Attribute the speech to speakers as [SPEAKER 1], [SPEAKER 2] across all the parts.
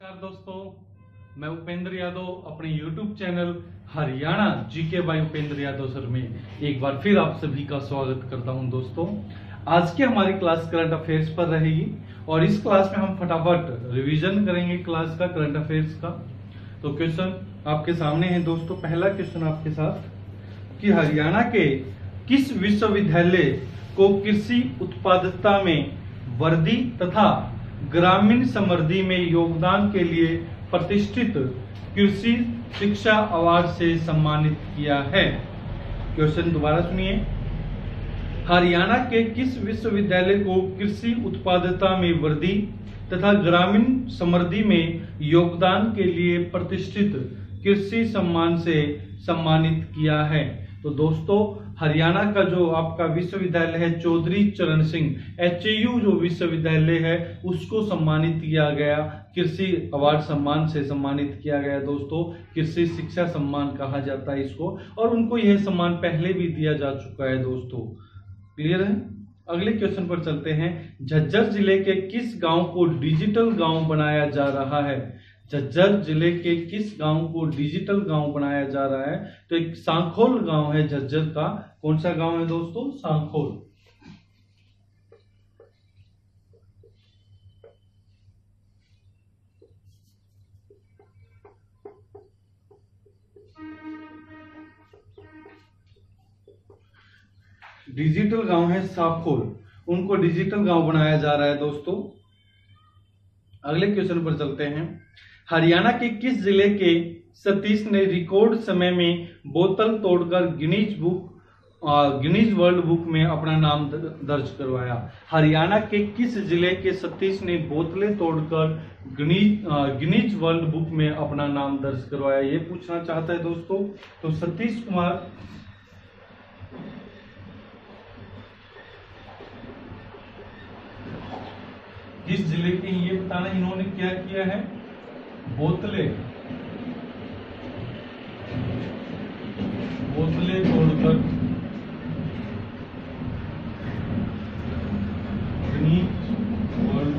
[SPEAKER 1] नमस्कार दोस्तों, मैं उपेंद्र यादव अपने YouTube channel Haryana G K by Upendra Yadav sir में एक बार फिर आप सभी का स्वागत करता हूं। दोस्तों, आज की हमारी क्लास करंट अफेयर्स पर रहेगी और इस क्लास में हम फटाफट रिवीजन करेंगे क्लास का करंट अफेयर्स का। तो क्वेश्चन आपके सामने है दोस्तों। पहला क्वेश्चन आपके साथ कि हरियाणा के किस विश्वविद्यालय को कृषि उत्पादकता में वर्दी तथा ग्रामीण समृद्धि में योगदान के लिए प्रतिष्ठित कृषि शिक्षा अवार्ड से सम्मानित किया है। क्वेश्चन दोबारा सुनिए। हरियाणा के किस विश्वविद्यालय को कृषि उत्पादकता में वृद्धि तथा ग्रामीण समृद्धि में योगदान के लिए प्रतिष्ठित कृषि सम्मान से सम्मानित किया है? तो दोस्तों, हरियाणा का जो आपका विश्वविद्यालय है चौधरी चरण सिंह HAU जो विश्वविद्यालय है उसको सम्मानित किया गया, कृषि अवार्ड सम्मान से सम्मानित किया गया। दोस्तों, कृषि शिक्षा सम्मान कहा जाता है इसको, और उनको यह सम्मान पहले भी दिया जा चुका है। दोस्तों, क्लियर है? अगले क्वेश्चन पर चलते हैं। झज्जर जिले के किस गांव को डिजिटल गांव बनाया जा रहा है? झज्जर जिले के किस गांव को डिजिटल गांव बनाया जा रहा है? तो एक सांखोल गांव है झज्जर का। कौन सा गांव है दोस्तों? सांखोल। डिजिटल गांव है सांखोल, उनको डिजिटल गांव बनाया जा रहा है। दोस्तों, अगले क्वेश्चन पर चलते हैं। हरियाणा के किस जिले के सतीश ने रिकॉर्ड समय में बोतल तोड़कर गिनीज वर्ल्ड बुक में अपना नाम दर्ज करवाया? हरियाणा के किस जिले के सतीश ने बोतलें तोड़कर गिनीज वर्ल्ड बुक में अपना नाम दर्ज करवाया, ये पूछना चाहता है दोस्तों। तो सतीश कुमार किस जिले के, ये बताना इन्होंने क्या किया है? बोतलें तोड़कर वर्ल्ड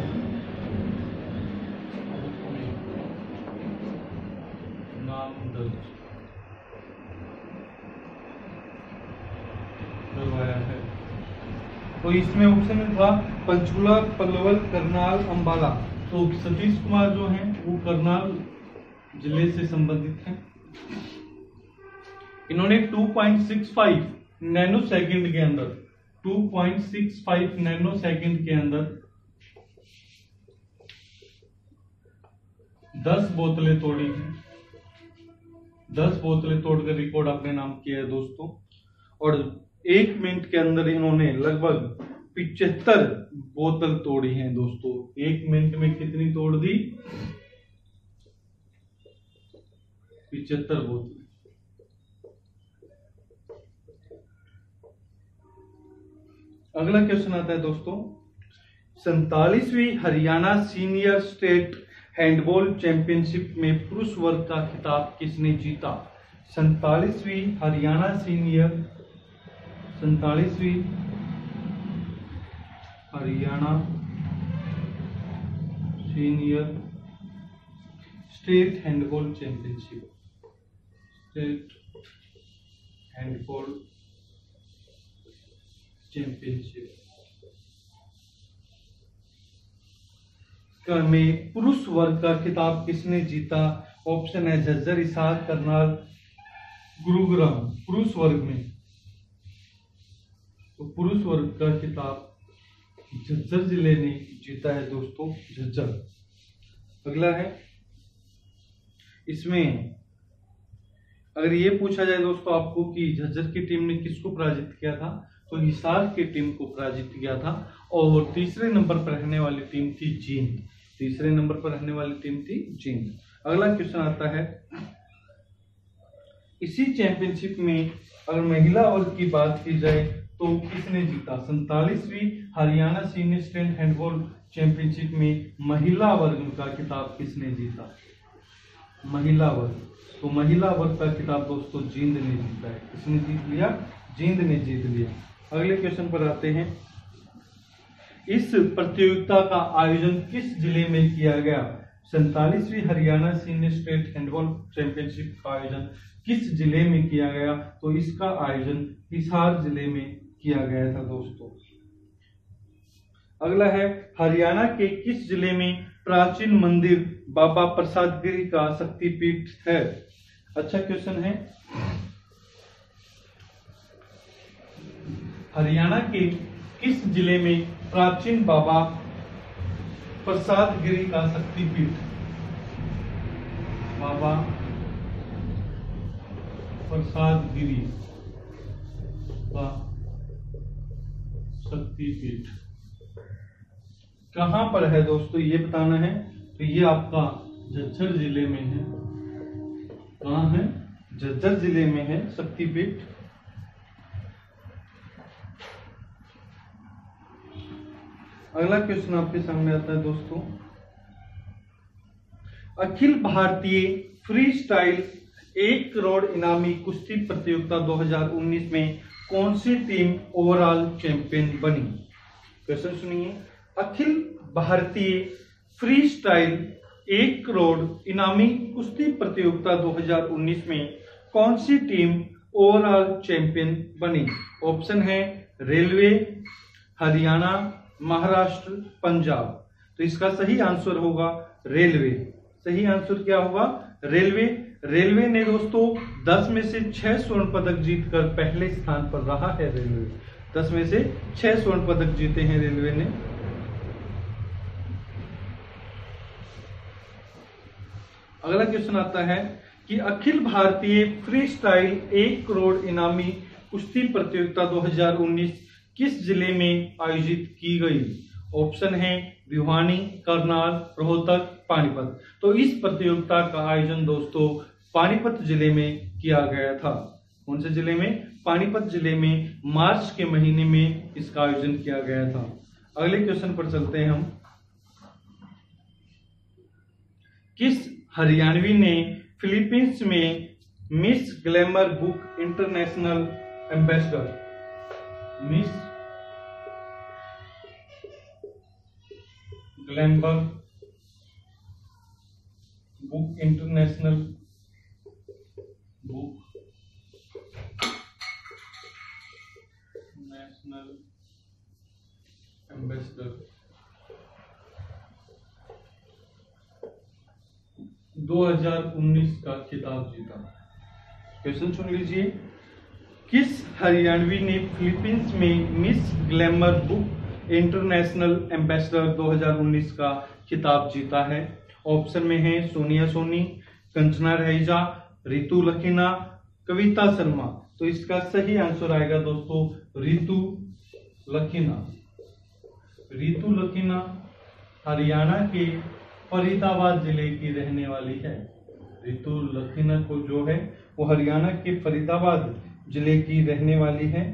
[SPEAKER 1] नाम दर्ज करवाया है। तो इसमें ऑप्शन में था पंचकुला, पलवल, करनाल, अंबाला। तो सतीश कुमार जो हैं वो करनाल जिले से संबंधित हैं। इन्होंने 2.65 नैनो सेकंड के अंदर 2.65 नैनो सेकंड के अंदर 10 बोतलें तोड़ी हैं। 10 बोतलें तोड़कर रिकॉर्ड अपने नाम किया है दोस्तों। और 1 मिनट के अंदर इन्होंने लगभग 75 बोतल तोड़ी हैं दोस्तों। 1 मिनट में कितनी तोड़ दी? 75 बोतल। अगला क्वेश्चन आता है दोस्तों। 47वीं Haryana senior state handball championship में पुरुष वर्ग का खिताब किसने जीता? 47वीं Haryana senior state handball championship में पुरुष वर्ग का खिताब किसने जीता? ऑप्शन है झज्जर, हिसार, करनाल, गुरुग्राम। पुरुष वर्ग में तो पुरुष वर्ग का खिताब झज्जर जिले ने जीता है दोस्तों, झज्जर। अगला है, इसमें अगर ये पूछा जाए दोस्तों आपको कि झज्जर की टीम ने किसको पराजित किया था, तो हिसार की टीम को पराजित किया था। और तीसरे नंबर पर रहने वाली टीम थी जींद। तीसरे नंबर पर रहने वाली टीम थी जींद। अगला क्वेश्चन आता है। इसी चैंपियनशिप में अगर महिला वर्ग की बात की जाए तो किसने जीता? 47वीं Haryana senior state handball championship में महिला वर्ग का खिताब किसने जीता? महिला वर्ग। तो महिला वर्ग का खिताब दोस्तों जींद ने जीता है। किसने जीत लिया? जींद ने जीत लिया। अगले क्वेश्चन पर आते हैं। इस प्रतियोगिता का आयोजन किस जिले में किया गया? 47वीं Haryana senior state handball championship का आयोजन किस जिले में किया गया? तो इसका आयोजन हिसार जिले में किया गया था दोस्तों। अगला है, हरियाणा के किस जिले में प्राचीन मंदिर बाबा प्रसाद गिरी का शक्तिपीठ है? अच्छा क्वेश्चन है। हरियाणा के किस जिले में प्राचीन बाबा प्रसाद गिरी का शक्तिपीठ, बाबा प्रसाद गिरी का शक्तिपीठ कहां पर है दोस्तों, ये बताना है। तो ये आपका झज्जर जिले में है। कहां है? झज्जर जिले में है शक्तिपीठ। अगला क्वेश्चन आपके सामने आता है दोस्तों, अखिल भारतीय फ्री स्टाइल 1 करोड़ इनामी कुश्ती प्रतियोगिता 2019 में कौन सी टीम ओवरऑल चैंपियन बनी? क्वेश्चन सुनिए, अखिल भारतीय फ्री स्टाइल 1 करोड़ इनामी कुश्ती प्रतियोगिता 2019 में कौन सी टीम ओवरऑल चैंपियन बनी? ऑप्शन है रेलवे, हरियाणा, महाराष्ट्र, पंजाब। तो इसका सही आंसर होगा रेलवे। सही आंसर क्या होगा? रेलवे। रेलवे ने दोस्तों 10 में से 6 स्वर्ण पदक जीतकर पहले स्थान पर रहा है। रेलवे 10 में से 6 स्वर्ण पदक जीते हैं रेलवे ने। अगला क्वेश्चन आता है कि अखिल भारतीय फ्री स्टाइल 1 करोड़ इनामी कुश्ती प्रतियोगिता 2019 किस जिले में आयोजित की गई? ऑप्शन है भिवानी, करनाल, रोहतक, पानीपत। तो इस प्रतियोगिता का आयोजन दोस्तों पानीपत जिले में किया गया था। कौन से जिले में? पानीपत जिले में मार्च के महीने में इसका आयोजन किया गया था। अगले क्वेश्चन पर चलते हैं हम। किस हरियाणवी ने फिलीपींस में Miss glamour book international ambassador, Miss glamour book international ambassador 2019 का खिताब जीता? क्वेश्चन सुन लीजिए, किस हरियाणवी ने फिलीपींस में Miss glamour book international ambassador 2019 का खिताब जीता है? ऑप्शन में है सोनिया सोनी, कंचना रहीजा, रितु लखीना, कविता शर्मा। तो इसका सही आंसर आएगा दोस्तों रितु लखीना। रितु लखीना हरियाणा के फरीदाबाद जिले की रहने वाली है। रितु लखीना को जो है वो हरियाणा के फरीदाबाद जिले की रहने वाली है।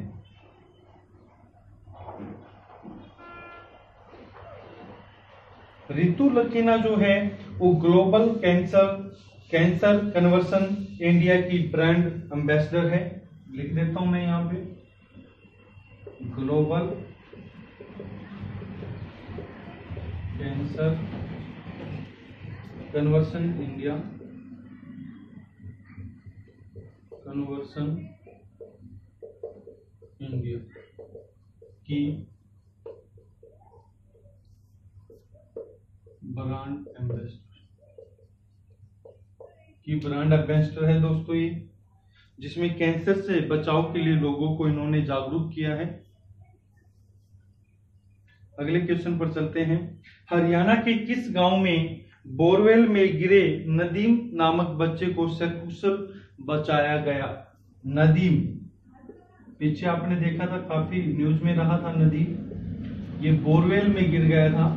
[SPEAKER 1] रितु लखीना जो है वो ग्लोबल कैंसर कन्वर्सन इंडिया की ब्रांड एम्बेसडर है। लिख देता हूं मैं यहां पे, ग्लोबल कैंसर कन्वर्सन इंडिया की ब्रांड एम्बेसडर है दोस्तों ये, जिसमें कैंसर से बचाव के लिए लोगों को इन्होंने जागरूक किया है। अगले क्वेश्चन पर चलते हैं। हरियाणा के किस गांव में बोरवेल में गिरे नदीम नामक बच्चे को सकुशल बचाया गया? नदीम, पीछे आपने देखा था, काफी न्यूज में रहा था नदीम। ये बोरवेल में गिर गया था।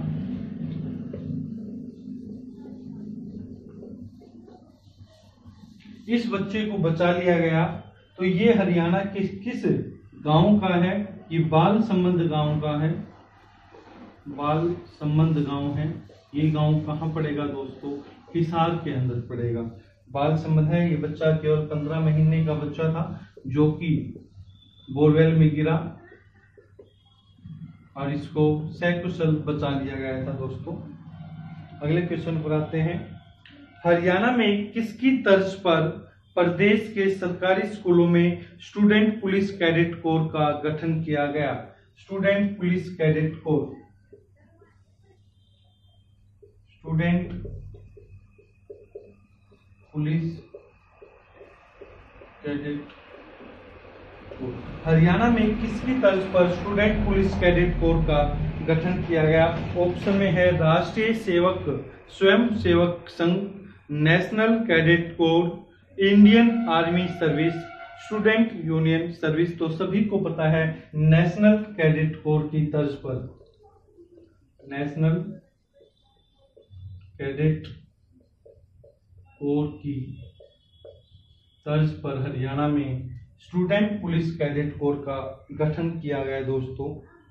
[SPEAKER 1] इस बच्चे को बचा लिया गया। तो ये हरियाणा के किस गांव का है? ये बाल संबंध गांव का है। बाल संबंध गांव है। ये गांव कहां पड़ेगा दोस्तों? हिसार के अंदर पड़ेगा। बाल संबंध है। ये बच्चा केवल 15 महीने का बच्चा था जो कि बोरवेल में गिरा और इसको सकुशल बचा लिया गया था दोस्तों। अगले क्वेश्चन पर आते हैं। हरियाणा में किसकी तर्ज पर प्रदेश के सरकारी स्कूलों में स्टूडेंट पुलिस कैडेट कोर का गठन किया गया? Student police cadet corps, student police cadet corps. Haryana में किसकी तर्ज पर स्टूडेंट पुलिस कैडेट कोर का गठन किया गया? ऑप्शन में है राष्ट्रीय सेवक Swayam Sevak Sangh, national cadet corps, Indian army service, student union service. तो सभी को पता है नेशनल कैडेट कोर की तर्ज पर, नेशनल कैडेट कोर की तर्ज पर हरियाणा में स्टूडेंट पुलिस कैडेट कोर का गठन किया गया दोस्तों।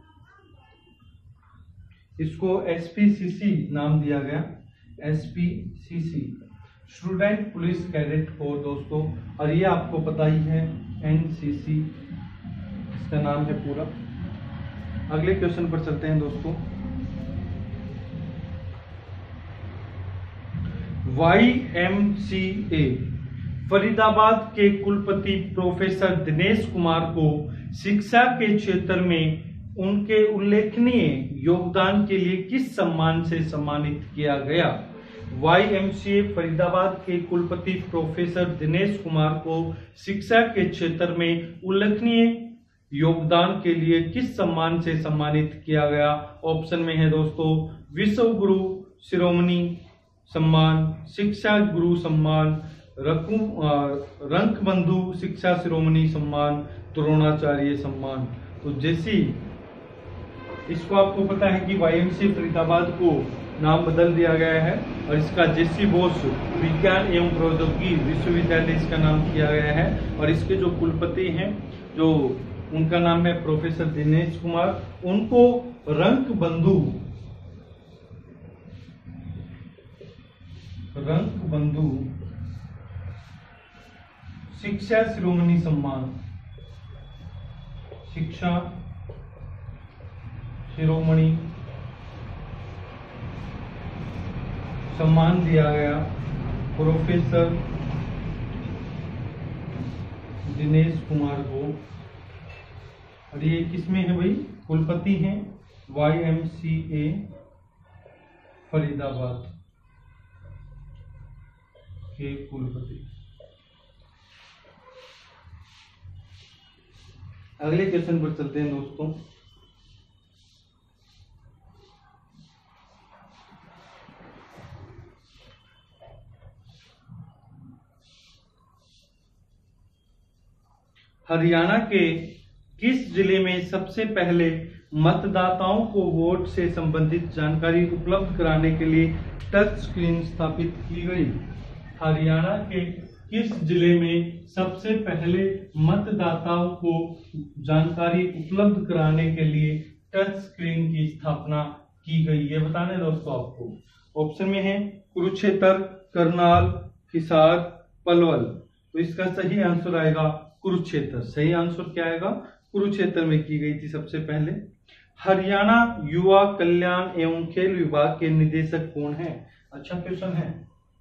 [SPEAKER 1] इसको एसपीसीसी नाम दिया गया, S P C C, student police cadet corps दोस्तों। और ये आपको पता ही है एनसीसी इसका नाम है पूरा। अगले क्वेश्चन पर चलते हैं दोस्तों। YMCA फरीदाबाद के कुलपति प्रोफेसर दिनेश कुमार को शिक्षा के क्षेत्र में उनके उल्लेखनीय योगदान के लिए किस सम्मान से सम्मानित किया गया? YMCA फरीदाबाद के कुलपति प्रोफेसर दिनेश कुमार को शिक्षा के क्षेत्र में उल्लेखनीय योगदान के लिए किस सम्मान से सम्मानित किया गया? ऑप्शन में है दोस्तों विश्व गुरु शिरोमणि सम्मान, शिक्षा गुरु सम्मान, रंकबंधु शिक्षा शिरोमणि सम्मान, द्रोणाचार्य सम्मान। तो जैसी इसको आपको पता है कि YMCA फरीदाबाद को नाम बदल दिया गया है और इसका जेसी बोस विज्ञान एवं प्रौद्योगिकी विश्वविद्यालय इसका नाम किया गया है। और इसके जो कुलपति हैं, जो उनका नाम है प्रोफेसर दिनेश कुमार, उनको रंकबंधु शिक्षा शिरोमणि सम्मान, शिक्षा शिरोमणि सम्मान दिया गया प्रोफेसर दिनेश कुमार को। और ये किसमें है भाई? कुलपति हैं YMCA फरीदाबाद के कुलपति। अगले क्वेश्चन पर चलते हैं दोस्तों। हरियाणा के किस जिले में सबसे पहले मतदाताओं को वोट से संबंधित जानकारी उपलब्ध कराने के लिए टच स्क्रीन स्थापित की गई? हरियाणा के किस जिले में सबसे पहले मतदाताओं को जानकारी उपलब्ध कराने के लिए टच स्क्रीन की स्थापना की गई? ये बताना है दोस्तों आपको। ऑप्शन में है कुरुक्षेत्र, करनाल, हिसार, पलवल। तो इसका सही आंसर आएगा कुरुक्षेत्र। सही आंसर क्या आएगा? कुरुक्षेत्र में की गई थी सबसे पहले। हरियाणा युवा कल्याण एवं खेल विभाग के निदेशक कौन है? अच्छा क्वेश्चन है।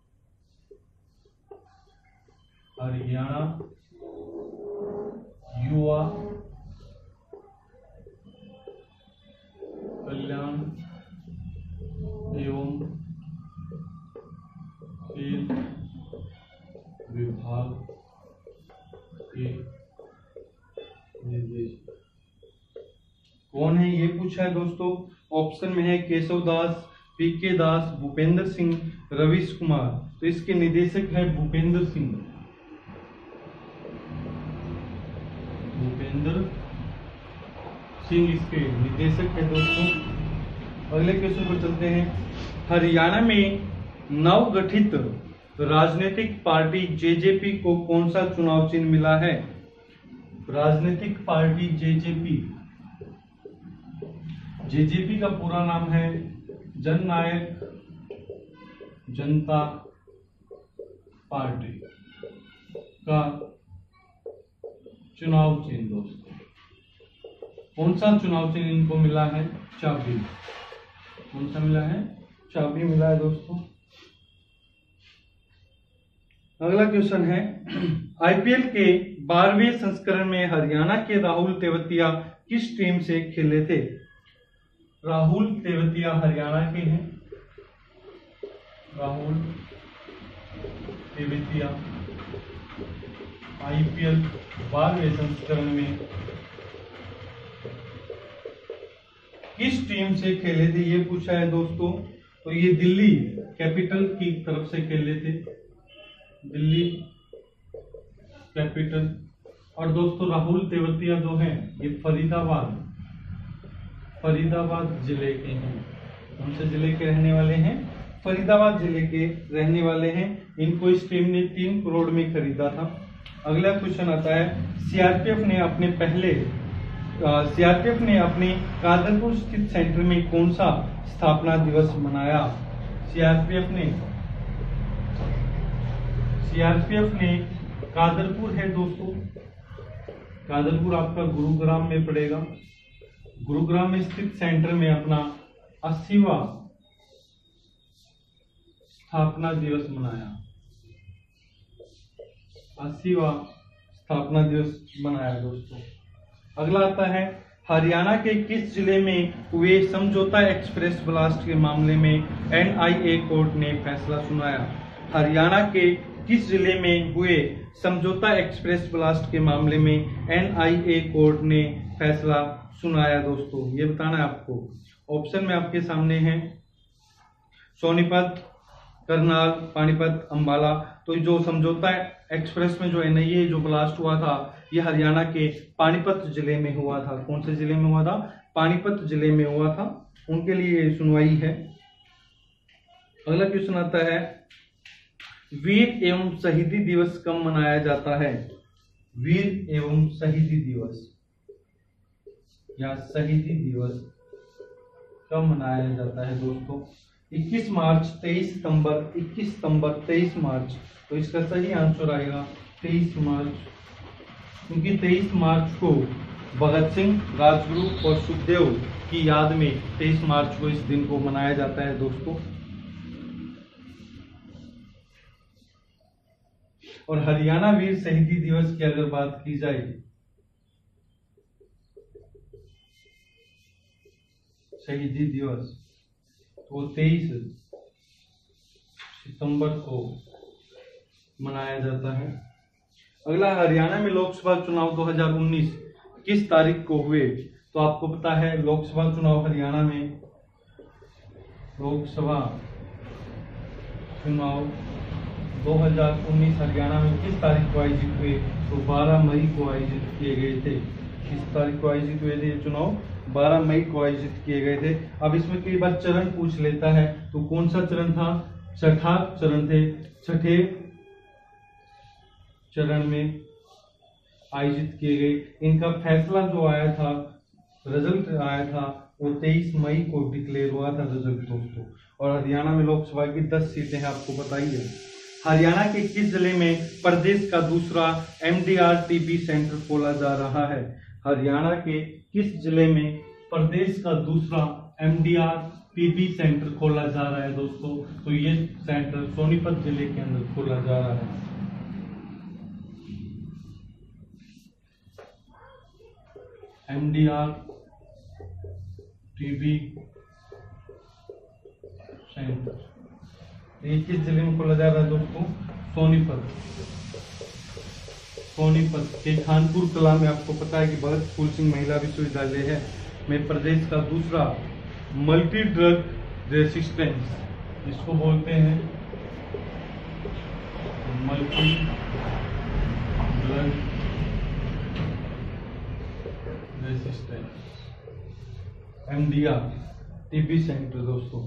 [SPEAKER 1] हरियाणा युवा कल्याण एवं खेल विभाग के निर्देशक कौन है, ये पूछा है दोस्तों। ऑप्शन में है केशव दास, PK दास, भूपेंद्र सिंह, रवीश कुमार। तो इसके निदेशक है भूपेंद्र सिंह, भूपेंद्र सिंह इसके निदेशक है दोस्तों। अगले क्वेश्चन पर चलते हैं। हरियाणा में नवगठित राजनीतिक पार्टी JJP को कौन सा चुनाव चिन्ह मिला है? राजनीतिक पार्टी JJP का पूरा नाम है जननायक जनता पार्टी का चुनाव चिन्ह दोस्तों। कौन सा चुनाव चिन्ह इनको मिला है? चाबी। कौन सा मिला है? चाबी मिला है दोस्तों। अगला क्वेश्चन है, आईपीएल के 12वें संस्करण में हरियाणा के राहुल तेवतिया किस टीम से खेले थे? राहुल तेवतिया हरियाणा के हैं। राहुल तेवतिया आईपीएल 12वें संस्करण में किस टीम से खेले थे, ये पूछा है दोस्तों। तो ये दिल्ली कैपिटल की तरफ से खेले थे, दिल्ली कैपिटल। और दोस्तों राहुल तेवतिया जो हैं ये फरीदाबाद जिले के हैं। कौन से जिले के रहने वाले हैं? फरीदाबाद जिले के रहने वाले हैं। इनको इस टीम ने 3 करोड़ में खरीदा था। अगला क्वेश्चन आता है, सीआरपीएफ ने अपने कादरपुर स्थित सेंटर में कौन सा स्थापना दिवस मनाया? सीआरपीएफ ने कादरपुर है दोस्तों, कादरपुर आपका गुरुग्राम में पड़ेगा। गुरुग्राम में स्थित सेंटर में अपना 80वां स्थापना दिवस मनाया। 80वां स्थापना दिवस मनाया दोस्तों। अगला आता है, हरियाणा के किस जिले में हुए समझौता एक्सप्रेस ब्लास्ट के मामले में एनआईए कोर्ट ने फैसला सुनाया? हरियाणा के किस जिले में हुए समझौता एक्सप्रेस ब्लास्ट के मामले में एनआईए कोर्ट ने फैसला सुनाया दोस्तों? ये बताना है आपको। ऑप्शन में आपके सामने है सोनीपत, करनाल, पानीपत, अंबाला। तो जो समझौता एक्सप्रेस में जो एनआईए जो ब्लास्ट हुआ था ये हरियाणा के पानीपत जिले में हुआ था। कौन से जिले में हुआ था? पानीपत जिले में हुआ था। उनके लिए सुनवाई है। अगला क्वेश्चन आता है, वीर एवं शहीदी दिवस कब मनाया जाता है? वीर एवं शहीदी दिवस या शहीदी दिवस कब मनाया जाता है दोस्तों? 21 मार्च, 23 सितंबर, 21 सितंबर, 23 मार्च। तो इसका सही आंसर आएगा 23 मार्च, क्योंकि 23 मार्च को भगत सिंह, राजगुरु और सुखदेव की याद में 23 मार्च को इस दिन को मनाया जाता है दोस्तों। और हरियाणा वीर शहीदी दिवस की अगर बात की जाए, शहीदी दिवस तो 23 सितंबर को मनाया जाता है। अगला, हरियाणा में लोकसभा चुनाव 2019 किस तारीख को हुए? तो आपको पता है लोकसभा चुनाव हरियाणा में लोकसभा चुनाव 2019 हरियाणा में किस तारीख को आयोजित हुए? तो 12 मई को आयोजित किए गए थे। किस तारीख को आयोजित हुए थे ये चुनाव? 12 मई को आयोजित किए गए थे। अब इसमें कई बार चरण पूछ लेता है, तो कौन सा चरण था? छठा चरण थे। छठे चरण में आयोजित किए गए। इनका फैसला जो आया था, रिजल्ट आया था, वो 23 मई को डिक्लेयर हुआ था रिजल्ट दोस्तों। और हरियाणा में लोकसभा की 10 सीटें हैं, आपको बताइए। हरियाणा के किस जिले में प्रदेश का दूसरा MDR-TB सेंटर खोला जा रहा है? हरियाणा के किस जिले में प्रदेश का दूसरा MDR-TB सेंटर खोला जा रहा है दोस्तों? तो ये सेंटर सोनीपत जिले के अंदर खोला जा रहा है। MDR-TB सेंटर ये किस जिले में खोला जा रहा है दोस्तों? सोनीपत। सोनीपत के खानपुर कला में आपको पता है कि भगत फूल सिंह महिला विश्वविद्यालय है में प्रदेश का दूसरा मल्टी ड्रग रेसिस्टेंस, इसको बोलते हैं multi drug resistance MDR-TB centre दोस्तों।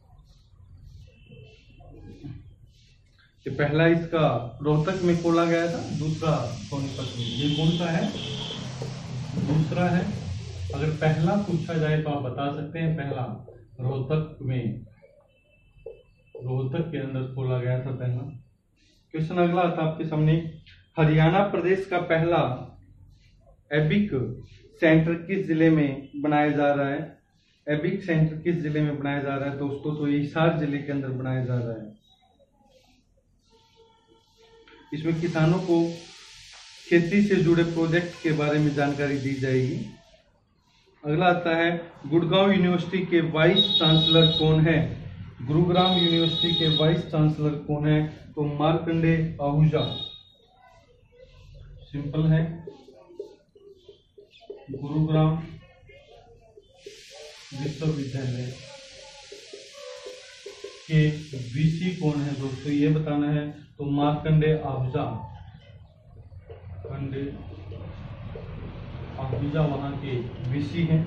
[SPEAKER 1] ये पहला इसका रोहतक में खोला गया था, दूसरा सोनीपत में। ये कौन सा है? दूसरा है। अगर पहला पूछा जाए तो आप बता सकते हैं पहला रोहतक में, रोहतक के अंदर खोला गया था पहला। क्वेश्चन अगला था आपके सामने, हरियाणा प्रदेश का पहला एबिक सेंटर किस जिले में बनाया जा रहा है? एपिक सेंटर किस जिले में बनाया जा रहा है दोस्तों? तो ये हिसार जिले के अंदर बनाया जा रहा है। इसमें किसानों को खेती से जुड़े प्रोजेक्ट के बारे में जानकारी दी जाएगी। अगला आता है गुड़गांव यूनिवर्सिटी के वाइस चांसलर कौन है? गुरुग्राम यूनिवर्सिटी के वाइस चांसलर कौन है? तो मार्कंडे आहूजा। सिंपल है। गुरुग्राम विश्वविद्यालय के वीसी कौन है दोस्तों? ये बताना है। तो मार्कंडे आहूजा, आहूजा वहां के वीसी हैं।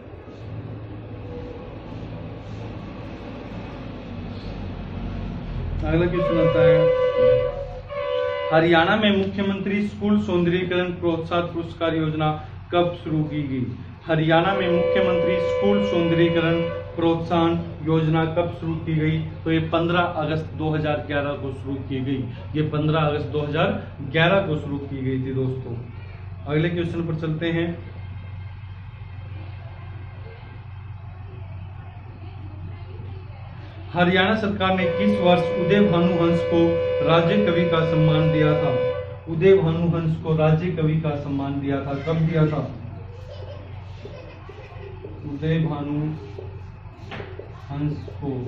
[SPEAKER 1] अगला क्वेश्चन आता है हरियाणा में मुख्यमंत्री स्कूल सौंदर्यीकरण प्रोत्साहन पुरस्कार योजना कब शुरू की गई? हरियाणा में मुख्यमंत्री स्कूल सौंदर्यीकरण प्रोत्साहन योजना कब शुरू की गई? तो ये 15 अगस्त 2011 को शुरू की गई। ये 15 अगस्त 2011 को शुरू की गई थी दोस्तों। अगले क्वेश्चन पर चलते हैं। हरियाणा सरकार ने किस वर्ष उदय भानुहंस को राज्य कवि का सम्मान दिया था? उदय भानुहंस को राज्य कवि का सम्मान दिया था। कब दिया था? उदय भानुहंस को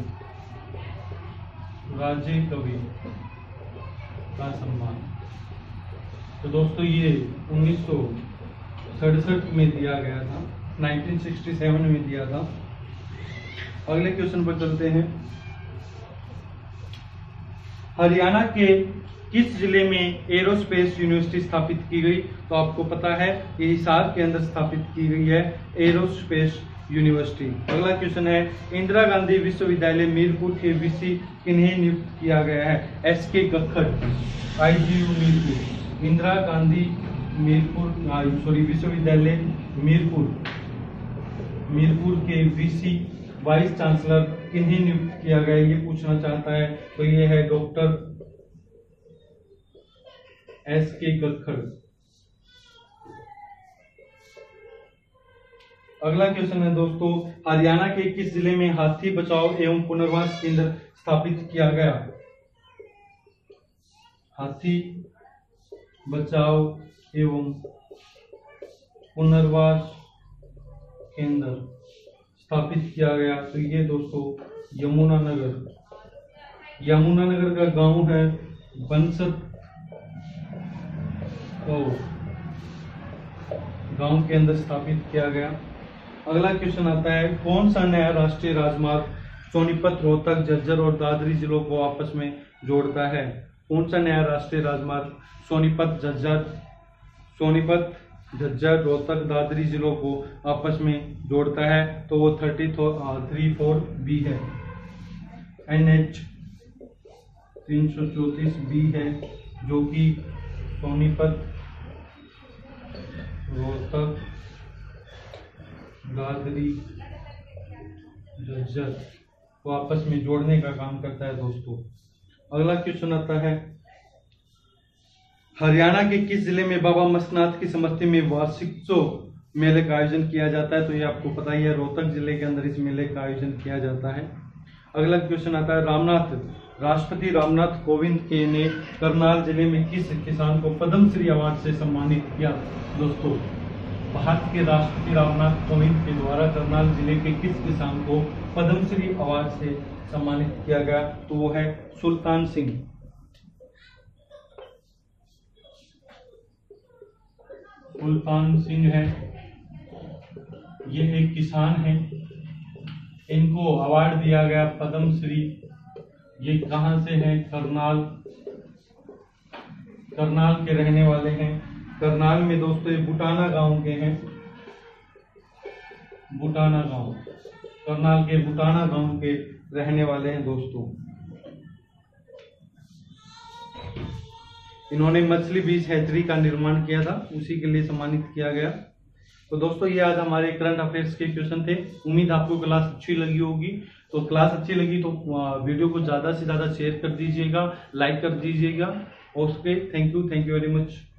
[SPEAKER 1] राज्य कवि का सम्मान, तो दोस्तों ये 1967 में दिया गया था, 1967 में दिया था। अगले क्वेश्चन पर चलते हैं। हरियाणा के किस जिले में एरोस्पेस यूनिवर्सिटी स्थापित की गई? तो आपको पता है ये हिसार के अंदर स्थापित की गई है एरोस्पेस यूनिवर्सिटी। अगला क्वेश्चन है इंदिरा गांधी विश्वविद्यालय मीरपुर के वीसी किन्हें नियुक्त किया गया है? S K Gakhar, IGU Mirpur. इंदिरा गांधी विश्वविद्यालय मीरपुर के वीसी वाइस चांसलर किन्हें नियुक्त किया गया, ये पूछना चाहता है। तो ये है डॉक्टर SK गक्खड़। अगला क्वेश्चन है दोस्तों हरियाणा के किस जिले में हाथी बचाओ एवं पुनर्वास केंद्र स्थापित किया गया? हाथी बचाओ एवं पुनर्वास केंद्र स्थापित किया गया। तो ये दोस्तों यमुनानगर का गांव है बंसत गांव के अंदर स्थापित किया गया। अगला क्वेश्चन आता है कौन सा नया राष्ट्रीय राजमार्ग सोनीपत, रोहतक, झज्जर और दादरी जिलों को आपस में जोड़ता है? कौन सा नया राष्ट्रीय राजमार्ग सोनीपत, झज्जर, रोहतक, दादरी जिलों को आपस में जोड़ता है? तो वो 34B है, NH 334B है, जो कि सोनीपत, रोहतक, दादरी, झज्जर को आपस में जोड़ने का काम करता है दोस्तों। अगला क्वेश्चन आता है हरियाणा के किस जिले में बाबा मस्तनाथ की समष्टि में वार्षिकोत्सव मेले का आयोजन किया जाता है? तो ये आपको पता ही है, रोहतक जिले के अंदर इस मेले का आयोजन किया जाता है। अगला क्वेश्चन आता है राष्ट्रपति रामनाथ कोविंद ने करनाल जिले में किस किसान को पद्मश्री अवार्ड से सम्मानित किया? दोस्तों भारत के राष्ट्रपति रामनाथ कोविंद के द्वारा करनाल जिले के किस किसान को पद्मश्री अवार्ड से सम्मानित किया गया? तो वो है सुल्तान सिंह। सुल्तान सिंह है, ये एक किसान है, इनको अवार्ड दिया गया पद्मश्री। ये कहां से है? करनाल के रहने वाले हैं। करनाल में दोस्तों ये बुटाना गांव के हैं, बुटाना गांव, करनाल के बुटाना गांव के रहने वाले हैं दोस्तों। इन्होंने मछली बीज हैचरी का निर्माण किया था, उसी के लिए सम्मानित किया गया। तो दोस्तों ये आज हमारे करंट अफेयर्स के क्वेश्चन थे। उम्मीद आपको क्लास अच्छी लगी होगी। तो क्लास अच्छी लगी तो वीडियो को ज्यादा से ज्यादा शेयर कर दीजिएगा, लाइक कर दीजिएगा। Okay, thank you very much.